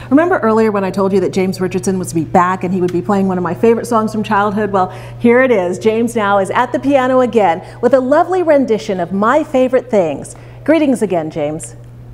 Remember earlier when I told you that James Richardson was to be back and he would be playing one of my favorite songs from childhood? Well, here it is. James now is at the piano again with a lovely rendition of My Favorite Things. Greetings again, James.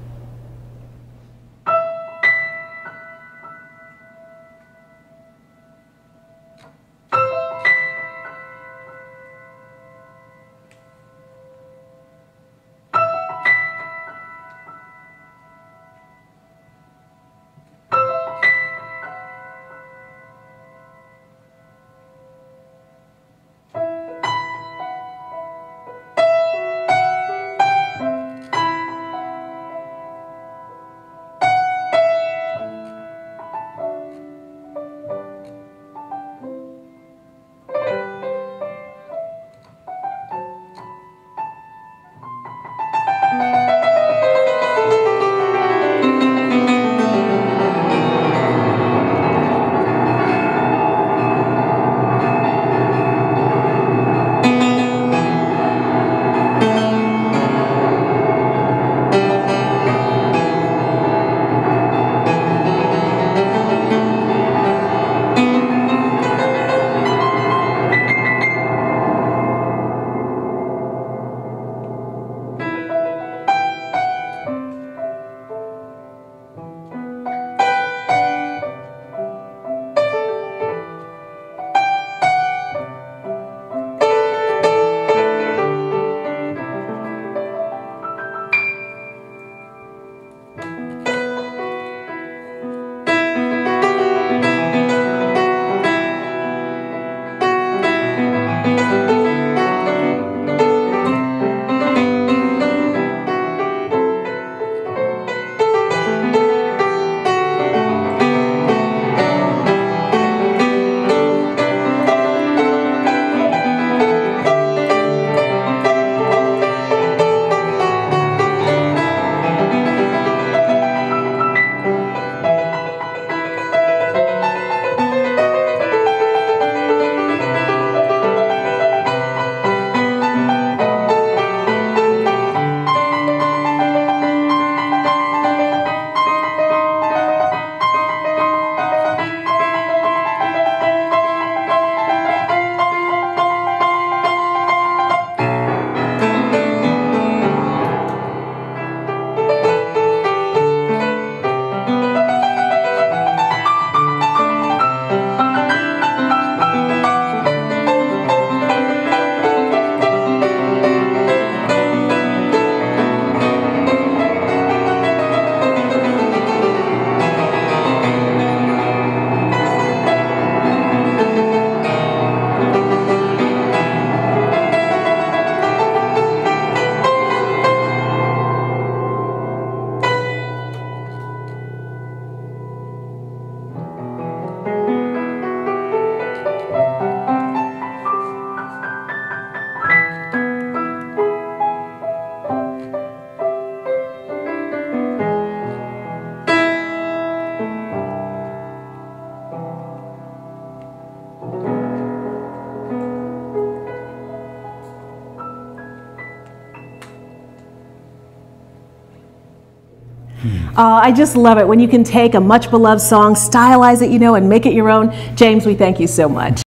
I just love it when you can take a much beloved song, stylize it, and make it your own. James, we thank you so much.